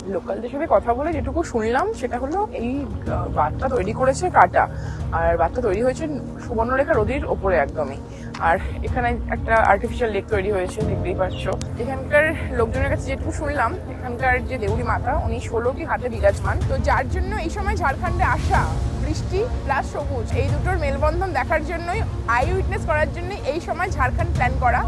লোকালদের সাথে কথা বলে যেটুকু শুনলাম সেটা হলো এই বাঁধটা তৈরি করেছে কাটা, আর বাঁধটা তৈরি হয়েছে সুবর্ণরেখা নদীর ওপরে একদমই। আর এখানে একটা আর্টিফিশিয়াল লেক তৈরি হয়েছে, দেখতেই পাচ্ছ। এখানকার লোকজনের কাছে যেটুকু শুনলাম, এখানকার যে দেউড়ি মাতা উনি 16টি হাতে বিরাজমান। তো যার জন্য এই সময় ঝাড়খণ্ডে আসা বৃষ্টি প্লাস সবুজ এই দুটোর মেলবন্ধন দেখার জন্যই, আই উইটনেস করার জন্যই এই সময় ঝাড়খণ্ড প্ল্যান করা।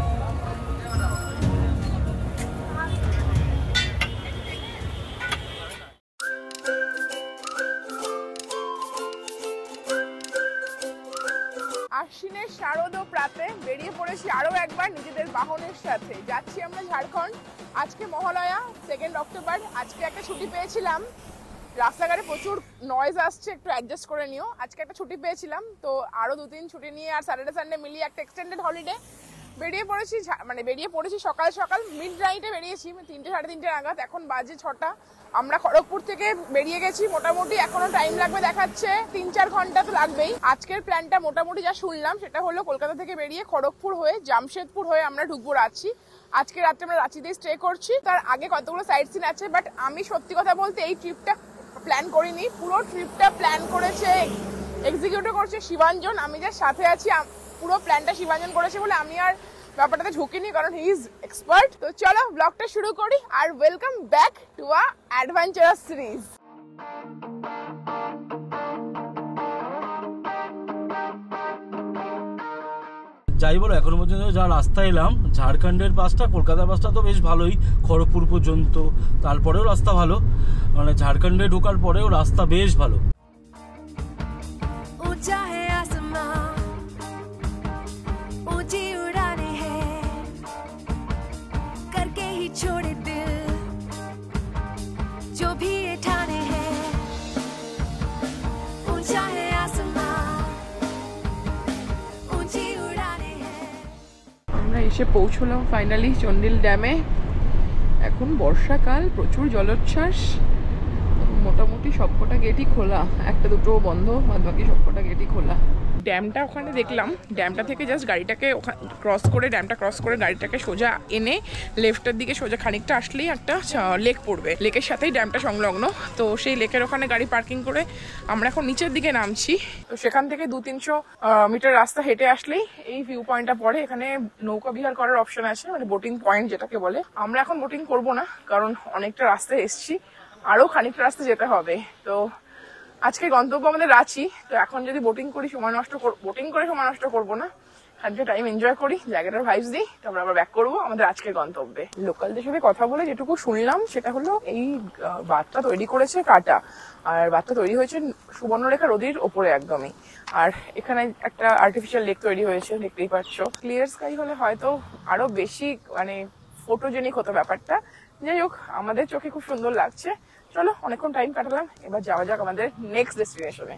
আশ্বিনের শারদ ও প্রাতে বেরিয়ে পড়েছি আরো একবার নিজেদের বাহনের সাথে। যাচ্ছি আমরা ঝাড়খণ্ড। আজকে মহালয়া, 2 অক্টোবর। আজকে একটা ছুটি পেয়েছিলাম, রাস্তাঘাটে প্রচুর নয়েজ আসছে, একটু অ্যাডজাস্ট করে নিও। আজকে একটা ছুটি পেয়েছিলাম, তো আরো 2-3 ছুটি নিয়ে আর স্যাটারডে সানডে মিলিয়ে একটা এক্সটেন্ডেড হলিডে বেরিয়ে পড়েছি সকাল সকাল। মিড নাইটে বেরিয়েছি, 3-3:30 নাগাদ। এখন বাজে 6টা। আমরা খড়গপুর থেকে বেরিয়ে গেছি। মোটামুটি এখনো টাইম লাগবে দেখাচ্ছে, 3-4 ঘন্টা তো লাগবেই। আজকের প্ল্যানটা মোটামুটি যা শুনলাম সেটা হলো কলকাতা থেকে বেরিয়ে খড়গপুর হয়ে জামশেদপুর হয়ে আমরা ঢুকবো রাঁচি। আজকে রাত্রে আমরা রাঁচিতেই স্টে করছি। তার আগে কতগুলো সাইট সিন আছে, বাট আমি সত্যি কথা বলতে এই ট্রিপটা প্ল্যান করিনি। পুরো ট্রিপটা প্ল্যান করেছে, এক্সিকিউটিভ করছে শিবাঞ্জন। আমি যার সাথে আছি, পুরো প্ল্যানটা শিবাঞ্জন করেছে বলে আমি আর ব্যাপারটাতে ঝুঁকিনি, কারণ হি ইজ এক্সপার্ট। তো চলো ব্লগটা শুরু করি, আর welcome back to a adventurous series. যাই বলো, এখনো পর্যন্ত যা রাস্তা এলাম, ঝাড়খণ্ডের বাসটা, কলকাতার বাসটা তো বেশ ভালোই, খড়গপুর পর্যন্ত। তারপরেও রাস্তা ভালো, মানে ঝাড়খণ্ডে ঢোকার পরেও রাস্তা বেশ ভালো। আমরা এসে পৌঁছলাম ফাইনালি চন্ডিল ড্যামে। এখন বর্ষাকাল, প্রচুর জলোচ্ছ্বাস। মোটামুটি সবকটা গেটই খোলা, একটা দুটো বন্ধ, বাদ বাকি সবকটা গেটই খোলা। ড্যামটা ওখানে দেখলাম, ড্যামটা থেকে জাস্ট গাড়িটাকে ক্রস করে, ড্যামটা ক্রস করে গাড়িটাকে সোজা এনে লেফটের দিকে সোজা খানিকটা আসলেই একটা লেক পড়বে। লেকের সাথেই ড্যামটা সংলগ্ন। তো সেই লেকের ওখানে গাড়ি পার্কিং করে আমরা এখন নিচের দিকে নামছি। তো সেখান থেকে 200-300 মিটার রাস্তা হেঁটে আসলেই এই ভিউ পয়েন্টটা পড়ে। এখানে নৌকা বিহার করার অপশন আছে, মানে বোটিং পয়েন্ট যেটাকে বলে। আমরা এখন বোটিং করবো না, কারণ অনেকটা রাস্তায় এসছি, আরো খানিকটা রাস্তা যেতে হবে। তো আজকে গন্তব্য আমাদের রাঁচি। তো এখন যদি বোটিং করে সময় নষ্ট করবো না, খানিকটা টাইম এনজয় করি, জায়গাটার ভাইবস দিই, তারপর আবার ব্যাক করবো আমাদের আজকের গন্তব্যে। লোকালদের সাথে কথা বলে যেটুকু শুনলাম সেটা হলো এই বাঁধটা তৈরি করেছে কাটা, আর বাঁধটা তৈরি হয়েছে সুবর্ণরেখা নদীর ওপরে একদমই। আর এখানে একটা আর্টিফিশিয়াল লেক তৈরি হয়েছে, দেখতেই পাচ্ছ। ক্লিয়ার স্কাই হলে হয়তো আরো বেশি মানে ফটোজেনিক হতো ব্যাপারটা। যাই হোক, আমাদের চোখে খুব সুন্দর লাগছে। চলো, অনেকক্ষণ টাইম কাটালাম, এবার যাওয়া যাক আমাদের নেক্সট ডেস্টিনেশনে।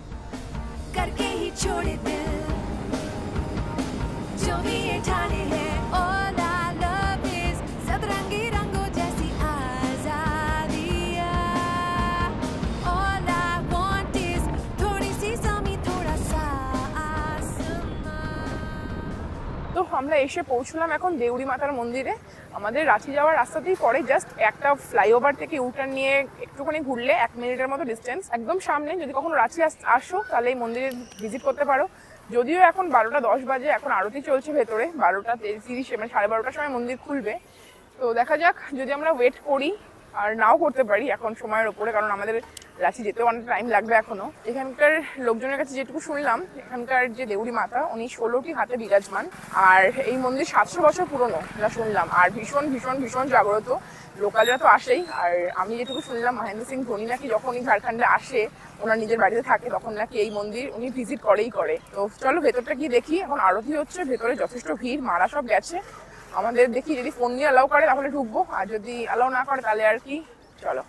তো আমরা এসে পৌঁছলাম এখন দেউড়ি মাতার মন্দিরে। আমাদের রাঁচি যাওয়ার রাস্তাতেই পড়ে, জাস্ট একটা ফ্লাইওভার থেকে ইউটার্ন নিয়ে একটুখানি ঘুরলে 1 মিনিটের মতো ডিস্টেন্স, একদম সামনে। যদি কখনো রাঁচি আসো তাহলে এই মন্দিরে ভিজিট করতে পারো। যদিও এখন 12টা 10 বাজে, এখন আরতি চলছে ভেতরে, 12টা30 মানে 12:30টার সময় মন্দির খুলবে। তো দেখা যাক, যদি আমরা ওয়েট করি আর নাও করতে পারি এখন সময়ের ওপরে, কারণ আমাদের রাঁচি যেতেও অনেক টাইম লাগবে এখনো। এখানকার লোকজনের কাছে যেটুকু শুনলাম, এখানকার যে দেউড়ি মাতা উনি 16টি হাতে বিরাজমান। আর এই মন্দির 700 বছর পুরনো যা শুনলাম, আর ভীষণ ভীষণ ভীষণ জাগ্রত। লোকালরা তো আসেই। আর আমি যেটুকু শুনলাম, মহেন্দ্র সিং ধোনি নাকি যখন উনি ঝাড়খণ্ডে আসে, ওনার নিজের বাড়িতে থাকে, তখন নাকি এই মন্দির উনি ভিজিট করে। তো চলো ভেতরটা গিয়ে দেখি। এখন আরতি হচ্ছে, ভেতরে যথেষ্ট ভিড়, মারা সব গেছে। আমাদের দেখি যদি ফোন নিয়ে অ্যালাউ করে তাহলে ঢুকবো, আর যদি অ্যালাউ না করে তাহলে আর কি। চলো।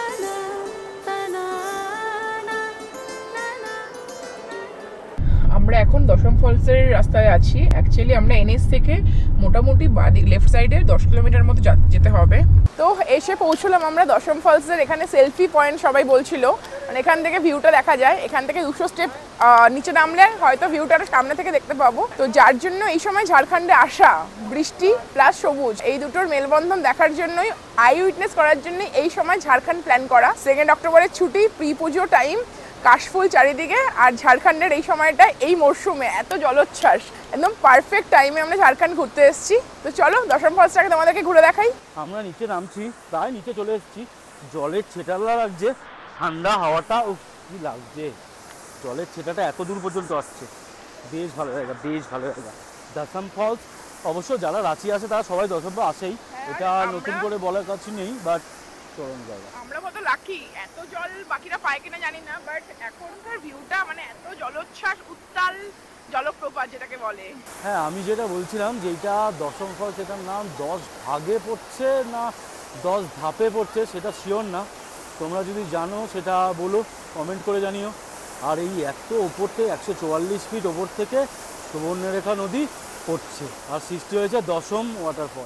আমরা আমরা এখন দশম ফলসের রাস্তায় আছি। অ্যাকচুয়ালি আমরা এনএস থেকে মোটামুটি বাদিক লেফট সাইডে 10 কিলোমিটার মতো যেতে হবে। তো এসে পৌঁছলাম আমরা দশম ফলসের। এখানে সেলফি পয়েন্ট সবাই বলছিল, মানে এখান থেকে ভিউটা দেখা যায়। এখান থেকে 200 স্টেপ নিচে নামলে হয়তো ভিউটা সামনে থেকে দেখতে পাবো। তো যার জন্য এই সময় ঝাড়খণ্ডে আসা, বৃষ্টি প্লাস সবুজ এই দুটোর মেলবন্ধন দেখার জন্যই, আই উইটনেস করার জন্যই এই সময় ঝাড়খণ্ড প্ল্যান করা। 2 অক্টোবরের ছুটি, প্রি পুজো টাইম, কাশফুল চারিদিকে, আর ঝাড়খণ্ডের এই সময়টা এই মরশুমে এত জলোচ্ছ্বাস, একদম পারফেক্ট টাইমে আমরা ঝাড়খণ্ড ঘুরতে এসেছি। তো চলো দশম ফলসটাকে তোমাদেরকে ঘুরে দেখাই। আমরা নিচে নামছি, প্রায় নিচে চলে এসেছি। জলের ছেটালা লাগছে, ঠান্ডা হাওয়াটা কি লাগছে, জলের ছেটাটা এত দূর পর্যন্ত আসছে। বেশ ভালো জায়গা, বেশ ভালো জায়গা দশম ফলস। অবশ্য যারা রাঁচি আসে তারা সবাই দশম আসেই, এটা নতুন করে বলার কিছু নেই, বাট চরম জায়গা। আমরা কত লাকি, এত জল বাকিরা পায় কিনা জানি না, বাট এখনকার ভিউটা মানে এত জলোচ্ছ্বাস, উত্তাল জলপ্রপাত যেটাকে বলে। হ্যাঁ, আমি যেটা বলছিলাম যে এটা দশম ফলস, এটার নাম 10 ভাগে পড়ছে না 10 ধাপে পড়ছে সেটা শিওর না। তোমরা যদি জানো সেটা বলো, কমেন্ট করে জানিও। আর এই এত ওপর থেকে 144 ফিট ওপর থেকে সুবর্ণরেখা নদী পড়ছে, আর সৃষ্টি হয়েছে দশম ওয়াটারফল।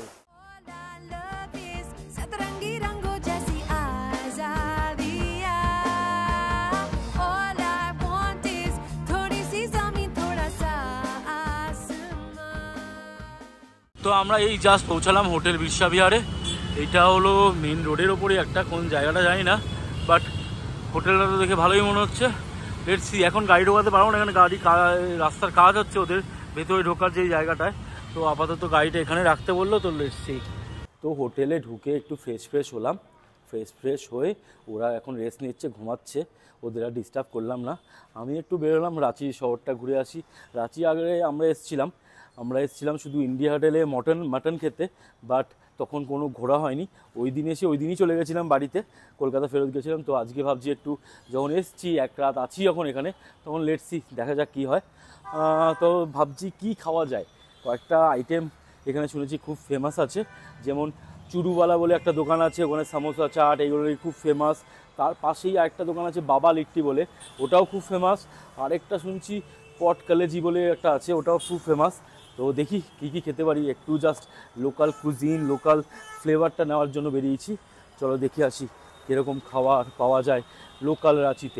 তো আমরা এই জাস্ট পৌঁছালাম হোটেল বিশ্ববিহারে। এইটা হলো মেন রোডের ওপরে একটা, কোন জায়গাটা জানি না, বাট হোটেলটা তো দেখে ভালোই মনে হচ্ছে। Let's see. এখন গাড়ি ঢোকাতে পারবো না, এখানে রাস্তার কাজ হচ্ছে ওদের ভেতরে ঢোকার যে জায়গাটায়। তো আপাতত গাড়িটা এখানে রাখতে বললো, তো লেটস সি। তো হোটেলে ঢুকে একটু ফ্রেশ হলাম। ফ্রেশ হয়ে ওরা এখন রেস্ট নিচ্ছে, ঘুমাচ্ছে, ওদের আর ডিস্টার্ব করলাম না। আমি একটু বেরোলাম রাঁচি শহরটা ঘুরে আসি। রাঁচি আগে আমরা এসেছিলাম শুধু ইন্ডিয়া হোটেলে মাটন খেতে, বাট তখন কোনো ঘোরা হয়নি। ওই দিনই চলে গেছিলাম বাড়িতে, কলকাতা ফেরত গেছিলাম। তো আজকে ভাবছি একটু, যখন এসছি এক রাত আছি যখন এখানে, তখন লেটসি দেখা যাক কী হয়। তো ভাবছি কি খাওয়া যায়। কয়েকটা আইটেম এখানে শুনেছি খুব ফেমাস আছে, যেমন চুরুওয়ালা বলে একটা দোকান আছে, ওখানে সামোসা চাট এগুলোই খুব ফেমাস। তার পাশেই আরেকটা দোকান আছে বাবা লিট্টি বলে, ওটাও খুব ফেমাস। আরেকটা শুনছি পট কালেজি বলে একটা আছে, ওটাও খুব ফেমাস। তো দেখি কী খেতে পারি, একটু জাস্ট লোকাল কুজিন, লোকাল ফ্লেভারটা নেওয়ার জন্য বেরিয়েছি। চলো দেখে আসি কীরকম খাবার পাওয়া যায় লোকাল রাঁচিতে।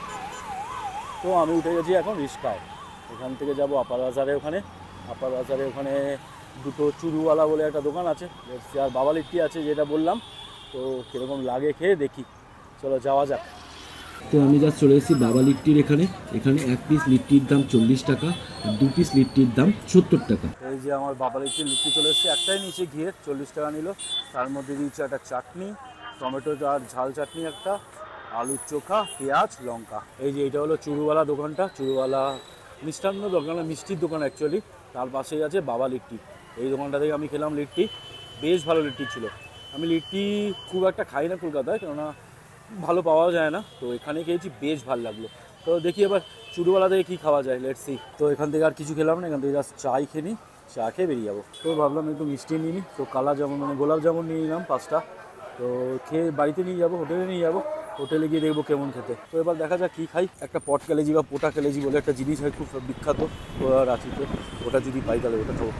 তো আমি উঠে গেছি এখন রিস্কায়, এখান থেকে যাব আপার বাজারে। ওখানে দুটো চুরুওয়ালা বলে একটা দোকান আছে, আর বাবা লিট্টি আছে যেটা বললাম। তো কীরকম লাগে খেয়ে দেখি, চলো যাওয়া যাক। তো আমি জাস্ট চলে এসেছি বাবা লিট্টির এখানে। এক পিস লিট্টির দাম 40 টাকা, আর 2 পিস লিট্টির দাম 70 টাকা। এই যে আমার বাবা লিট্টির লিট্টি চলে এসেছে। একটাই নিচে ঘিয়ে 40 টাকা নিল। তার মধ্যে দিয়েছে একটা চাটনি, টমেটো আর ঝাল চাটনি, একটা আলুর চোখা, পেঁয়াজ, লঙ্কা। এই যে এটা হলো চুরুওয়ালা দোকানটা, চুরুওয়ালা মিষ্টান্ন দোকান, মিষ্টির দোকান অ্যাকচুয়ালি। তার পাশেই আছে বাবা লিট্টি। এই দোকানটা থেকে আমি খেলাম লিট্টি, বেশ ভালো লিট্টি ছিল। আমি লিট্টি খুব একটা খাই না কলকাতায়, কেননা ভালো পাওয়া যায় না। তো এখানে খেয়েছি, বেশ ভালো লাগলো। তো দেখি এবার চুরুওয়ালা থেকে কী খাওয়া যায়, লেটস সি। তো এখান থেকে আর কিছু খেলাম না, এখান থেকে জাস্ট চাই খেয়ে নিই, চা খেয়ে বেরিয়ে যাবো। তো ভাবলাম একটু মিষ্টি নিয়ে নিই। তো গোলাপ জামুন নিয়ে নিলাম 5টা। তো খেয়ে বাড়িতে নিয়ে যাবো, হোটেলে নিয়ে যাবো। হোটেলে গিয়ে দেখবো কেমন খেতে। তো এবার দেখা যাক কী খাই। একটা পট কালেজি বা পোটা কালেজি বলে একটা জিনিস হয়, খুব বিখ্যাত রাঁচিতে। ওটা যদি পাই তাহলে ওটা খাবো।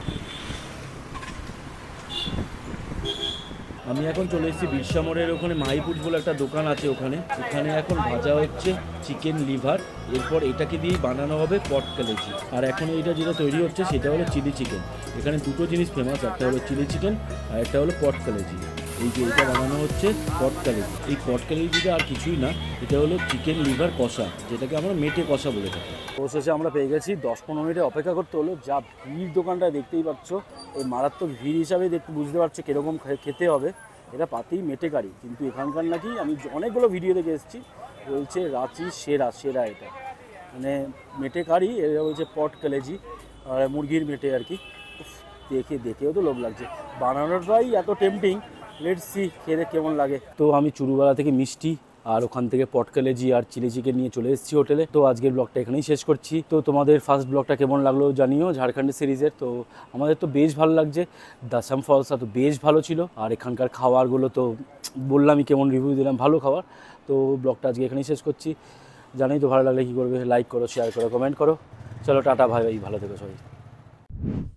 আমি এখন চলে এসেছি বিরসা মোড়ের ওখানে মাহিপুর বলে একটা দোকান আছে, ওখানে এখন ভাজা হচ্ছে চিকেন লিভার। এরপর এটাকে দিয়েই বানানো হবে পট কালেজি। আর এখন এইটা যেটা তৈরি হচ্ছে সেটা হলো চিলি চিকেন। এখানে দুটো জিনিস ফেমাস, একটা হলো চিলি চিকেন আর একটা হলো পট কালেজি। এই যে এটা বানানো হচ্ছে পট কালেজি। এই পট কালেজিটা আর কিছুই না, এটা হলো চিকেন লিভার কষা, যেটাকে আমরা মেটে কষা বলে থাকি। অবশেষে আমরা পেয়ে গেছি। 10-15 মিনিটে অপেক্ষা করতে হলো। যা ভিড় দোকানটা দেখতেই পাচ্ছ, এই মারাত্মক ভিড় হিসাবে বুঝতে পারছো কীরকম খেতে হবে। এটা পাতেই মেটে কারি, কিন্তু এখানকার নাকি আমি অনেকগুলো ভিডিও দেখে এসেছি, বলছে রাঁচি সেরা এটা, মানে মেটে কারি। এটা বলছে পট কালেজি, আর মুরগির মেটে আর কি। দেখেও তো লোভ লাগছে, বানানোটাই এত টেম্পটিং। লেটস সি খেয়ে কেমন লাগে। তো আমি চুরুওয়ালা থেকে মিষ্টি আর ওখান থেকে পট কালেজি আর চিলি চিকেন নিয়ে চলে এসেছি হোটেলে। তো আজকের ব্লগটা এখানেই শেষ করছি। তো তোমাদের ফার্স্ট ব্লগটা কেমন লাগলো জানিও ঝাড়খণ্ডের সিরিজের। তো আমাদের তো বেশ ভালো লাগছে, দশম ফলসটা তো বেশ ভালো ছিল। আর এখানকার খাবারগুলো তো বললামই, কেমন রিভিউ দিলাম, ভালো খাবার। তো ব্লগটা আজকে এখানেই শেষ করছি। জানাই তো ভালো লাগলে কী করবে, লাইক করো, শেয়ার করো, কমেন্ট করো। চলো টাটা ভাই, ভালো থেকো সবাই।